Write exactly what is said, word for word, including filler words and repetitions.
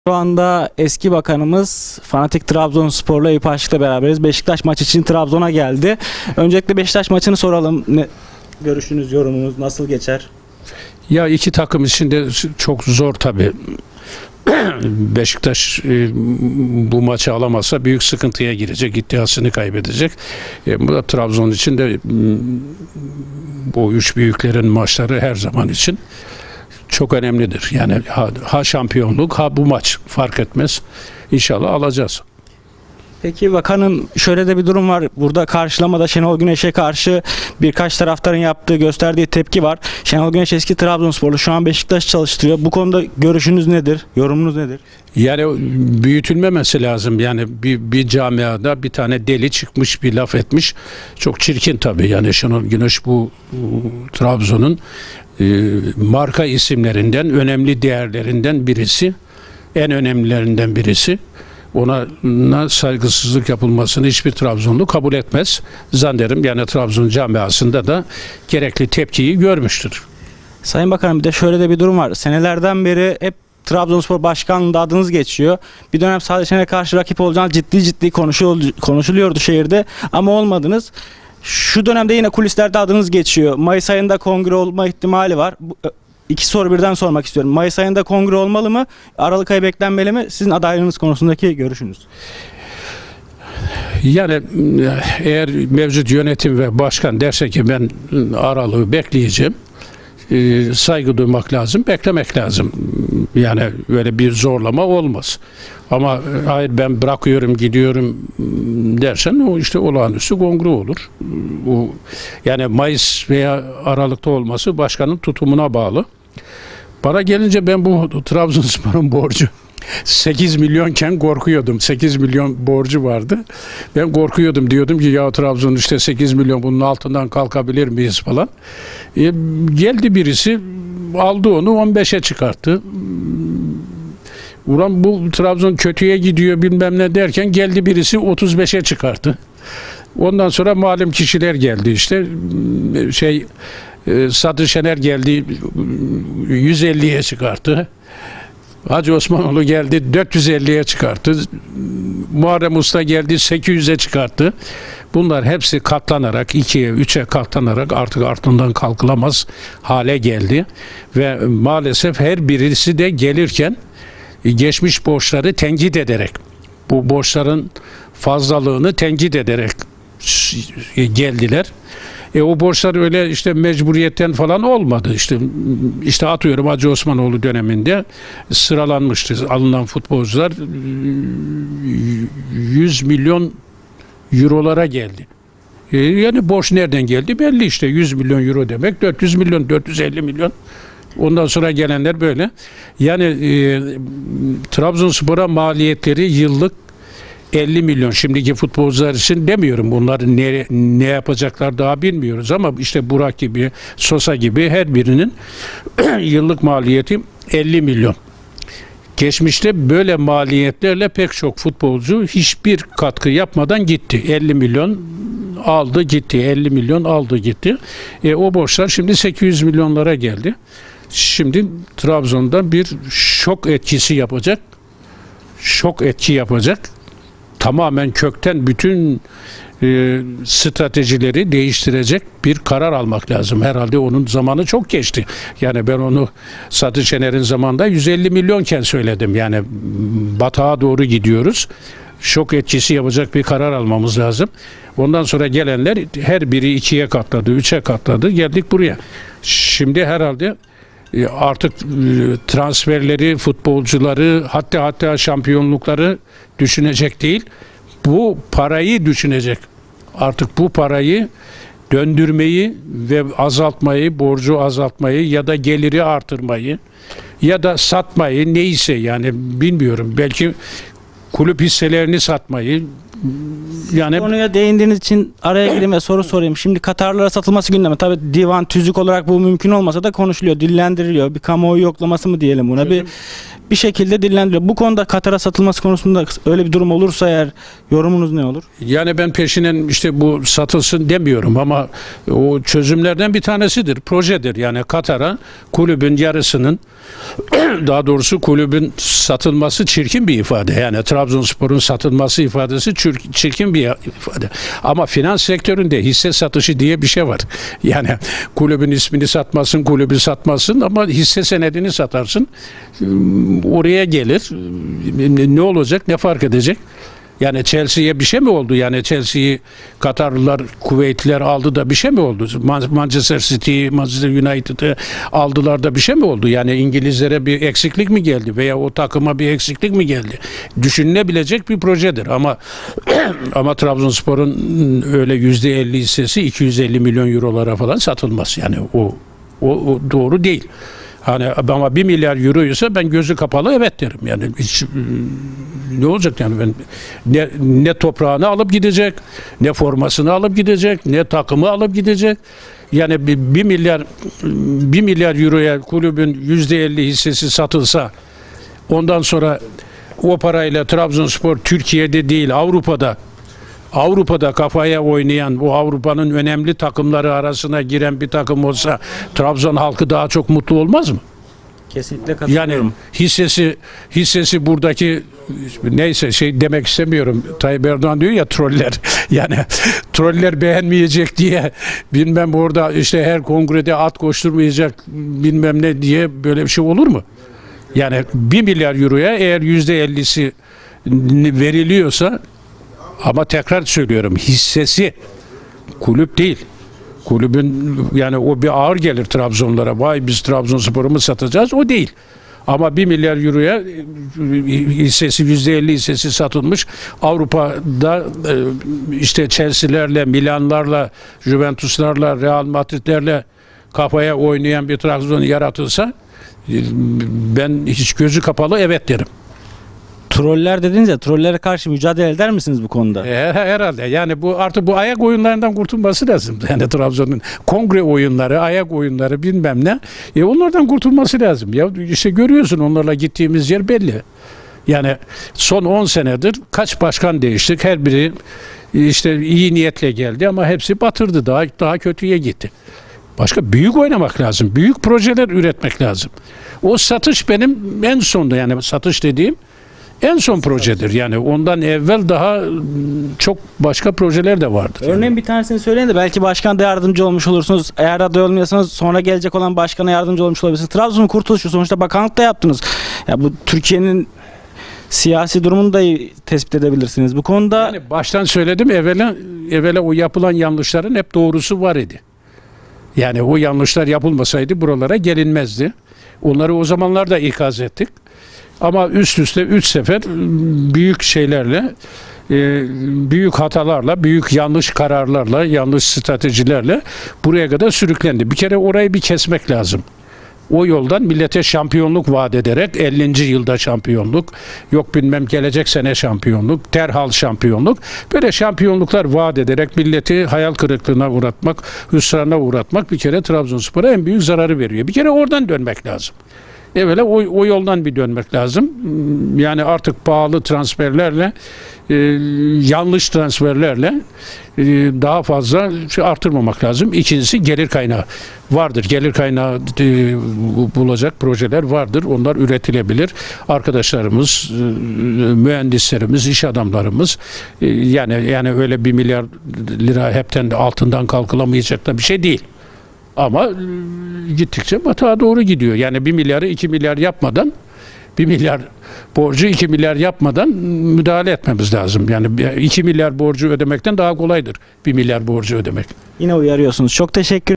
Şu anda eski bakanımız Fanatik Trabzonspor'la Eyüp Aşık'la beraberiz. Beşiktaş maçı için Trabzon'a geldi. Öncelikle Beşiktaş maçını soralım. Ne, görüşünüz, yorumunuz nasıl geçer? Ya iki takım için de çok zor tabii. Beşiktaş e, bu maçı alamazsa büyük sıkıntıya girecek, iddiasını kaybedecek. E, bu da Trabzon için de bu üç büyüklerin maçları her zaman için çok önemlidir. Yani ha, ha şampiyonluk ha bu maç fark etmez. İnşallah alacağız. Peki bakanım, şöyle de bir durum var. Burada karşılamada Şenol Güneş'e karşı birkaç taraftarın yaptığı, gösterdiği tepki var. Şenol Güneş eski Trabzonsporlu, şu an Beşiktaş çalıştırıyor. Bu konuda görüşünüz nedir? Yorumunuz nedir? Yani büyütülmemesi lazım. Yani bir, bir camiada bir tane deli çıkmış, bir laf etmiş. Çok çirkin tabii. Yani Şenol Güneş bu, bu Trabzon'un e, marka isimlerinden, önemli değerlerinden birisi. En önemlilerinden birisi. Ona saygısızlık yapılmasını hiçbir Trabzonlu kabul etmez. Zannederim yani Trabzon camiasında da gerekli tepkiyi görmüştür. Sayın Bakanım, bir de şöyle de bir durum var. Senelerden beri hep Trabzonspor Başkanlığı'nda adınız geçiyor. Bir dönem Sadece karşı rakip olacağınız ciddi ciddi konuşuluyordu şehirde ama olmadınız. Şu dönemde yine kulislerde adınız geçiyor. Mayıs ayında kongre olma ihtimali var. İki soru birden sormak istiyorum. Mayıs ayında kongre olmalı mı? Aralık ayı beklenmeli mi? Sizin adaylığınız konusundaki görüşünüz. Yani eğer mevcut yönetim ve başkan derse ki ben aralığı bekleyeceğim, saygı duymak lazım, beklemek lazım. Yani böyle bir zorlama olmaz. Ama hayır ben bırakıyorum gidiyorum dersen o işte olağanüstü kongre olur. O, yani Mayıs veya Aralık'ta olması başkanın tutumuna bağlı. Bana gelince ben bu Trabzonspor'un borcu sekiz milyonken korkuyordum. sekiz milyon borcu vardı. Ben korkuyordum, diyordum ki ya Trabzon işte sekiz milyon, bunun altından kalkabilir miyiz falan. E, geldi birisi aldı onu on beşe çıkarttı. Ulan bu Trabzon kötüye gidiyor bilmem ne derken geldi birisi otuz beşe çıkarttı. Ondan sonra malum kişiler geldi işte şey Sadı Şener geldi yüz elliye çıkarttı. Hacı Osmanoğlu geldi dört yüz elliye çıkarttı. Muharrem Usta geldi sekiz yüze çıkarttı. Bunlar hepsi katlanarak ikiye üçe katlanarak artık altından kalkılamaz hale geldi. Ve maalesef her birisi de gelirken geçmiş borçları tenkit ederek, bu borçların fazlalığını tenkit ederek geldiler. E o borçlar öyle işte mecburiyetten falan olmadı. İşte işte atıyorum Hacı Osmanoğlu döneminde sıralanmıştı alınan futbolcular yüz milyon eurolara geldi. E yani borç nereden geldi belli işte, yüz milyon euro demek dört yüz milyon, dört yüz elli milyon. Ondan sonra gelenler böyle. Yani e, Trabzonspor'a maliyetleri yıllık elli milyon. Şimdiki futbolcular için demiyorum. Bunları ne, ne yapacaklar daha bilmiyoruz ama işte Burak gibi, Sosa gibi her birinin yıllık maliyeti elli milyon. Geçmişte böyle maliyetlerle pek çok futbolcu hiçbir katkı yapmadan gitti. elli milyon aldı gitti. elli milyon aldı gitti. E, o borçlar şimdi sekiz yüz milyonlara geldi. Şimdi Trabzon'da bir şok etkisi yapacak. Şok etki yapacak. Tamamen kökten bütün e, stratejileri değiştirecek bir karar almak lazım. Herhalde onun zamanı çok geçti. Yani ben onu Sadı Şener'in zamanında yüz elli milyonken söyledim. Yani batağa doğru gidiyoruz. Şok etkisi yapacak bir karar almamız lazım. Ondan sonra gelenler her biri ikiye katladı, üçe katladı. Geldik buraya. Şimdi herhalde artık transferleri, futbolcuları, hatta hatta şampiyonlukları düşünecek değil. Bu parayı düşünecek. Artık bu parayı döndürmeyi ve azaltmayı, borcu azaltmayı ya da geliri artırmayı ya da satmayı, neyse yani bilmiyorum. Belki kulüp hisselerini satmayı. Yani konuya değindiğiniz için araya gireyim ve soru sorayım. Şimdi Katarlara satılması gündeme. Tabii divan tüzük olarak bu mümkün olmasa da konuşuluyor, dillendiriliyor. Bir kamuoyu yoklaması mı diyelim buna? Bir bir şekilde dillendiriliyor. Bu konuda Katar'a satılması konusunda öyle bir durum olursa eğer yorumunuz ne olur? Yani ben peşinen işte bu satılsın demiyorum ama o çözümlerden bir tanesidir, projedir. Yani Katar'a kulübün yarısının daha doğrusu kulübün satılması çirkin bir ifade. Yani Trabzonspor'un satılması ifadesi çir- çirkin bir ifade. Ama finans sektöründe hisse satışı diye bir şey var. Yani kulübün ismini satmasın, kulübü satmasın ama hisse senedini satarsın. Oraya gelir. Ne olacak, ne fark edecek? Yani Chelsea'ye bir şey mi oldu? Yani Chelsea'yi Katarlılar, Kuveytliler aldı da bir şey mi oldu? Manchester City, Manchester United'ı aldılar da bir şey mi oldu? Yani İngilizlere bir eksiklik mi geldi? Veya o takıma bir eksiklik mi geldi? Düşünülebilecek bir projedir. Ama ama Trabzonspor'un öyle yüzde elli hissesi iki yüz elli milyon eurolara falan satılmaz. Yani o, o, o doğru değil. Hani ama bir milyar euroysa ben gözü kapalı evet derim. Yani hiç, ne olacak yani ben ne, ne toprağını alıp gidecek, ne formasını alıp gidecek, ne takımı alıp gidecek. Yani bir, bir milyar bir milyar euroya kulübün yüzde elli hissesi satılsa ondan sonra o parayla Trabzonspor Türkiye'de değil Avrupa'da Avrupa'da kafaya oynayan, bu Avrupa'nın önemli takımları arasına giren bir takım olsa Trabzon halkı daha çok mutlu olmaz mı? Kesinlikle katılıyorum. Yani hissesi hissesi buradaki neyse şey demek istemiyorum. Tayyip Erdoğan diyor ya troller. Yani troller beğenmeyecek diye bilmem orada işte her kongrede at koşturmayacak bilmem ne diye böyle bir şey olur mu? Yani bir milyar euroya eğer yüzde ellisi veriliyorsa ama tekrar söylüyorum hissesi kulüp değil. Kulübün yani o bir ağır gelir Trabzonlara. Vay biz Trabzonspor'u mu satacağız? O değil. Ama bir milyar euroya hissesi yüzde elli hissesi satılmış. Avrupa'da işte Chelsea'lerle, Milan'larla, Juventus'larla, Real Madrid'lerle kafaya oynayan bir Trabzon yaratılsa ben hiç gözü kapalı evet derim. Troller dediniz ya, trollere karşı mücadele eder misiniz bu konuda? E, herhalde yani bu artık bu ayak oyunlarından kurtulması lazım. Yani Trabzon'un kongre oyunları, ayak oyunları bilmem ne. E, onlardan kurtulması lazım. Ya işte görüyorsun onlarla gittiğimiz yer belli. Yani son on senedir kaç başkan değiştik. Her biri işte iyi niyetle geldi ama hepsi batırdı. Daha daha kötüye gitti. Başka büyük oynamak lazım. Büyük projeler üretmek lazım. O satış benim en sonda yani satış dediğim en son projedir. Yani ondan evvel daha çok başka projeler de vardır. Örneğin yani. bir tanesini söyleyin de belki başkan da yardımcı olmuş olursunuz. Eğer aday olmuyorsanız sonra gelecek olan başkana yardımcı olmuş olabilirsiniz. Trabzon'un kurtuluşu sonuçta bakanlık da yaptınız. Ya bu Türkiye'nin siyasi durumunu da iyi tespit edebilirsiniz. Bu konuda Yani baştan söyledim evvela, evvela o yapılan yanlışların hep doğrusu var idi. Yani o yanlışlar yapılmasaydı buralara gelinmezdi. Onları o zamanlarda ikaz ettik. Ama üst üste üç sefer büyük şeylerle, büyük hatalarla, büyük yanlış kararlarla, yanlış stratejilerle buraya kadar sürüklendi. Bir kere orayı bir kesmek lazım. O yoldan millete şampiyonluk vaat ederek ellinci yılda şampiyonluk, yok bilmem gelecek sene şampiyonluk, derhal şampiyonluk. Böyle şampiyonluklar vaat ederek milleti hayal kırıklığına uğratmak, hüsrana uğratmak bir kere Trabzonspor'a en büyük zararı veriyor. Bir kere oradan dönmek lazım. Evvela o, o yoldan bir dönmek lazım. Yani artık pahalı transferlerle, e, yanlış transferlerle e, daha fazla şey artırmamak lazım. İkincisi gelir kaynağı vardır. Gelir kaynağı e, bulacak projeler vardır. Onlar üretilebilir. Arkadaşlarımız, e, mühendislerimiz, iş adamlarımız e, yani yani öyle bir milyar lira hepten de altından kalkılamayacak da bir şey değil. Ama gittikçe batağa doğru gidiyor. Yani bir milyarı iki milyar yapmadan, bir milyar borcu iki milyar yapmadan müdahale etmemiz lazım. Yani iki milyar borcu ödemekten daha kolaydır bir milyar borcu ödemek. yine uyarıyorsunuz. Çok teşekkür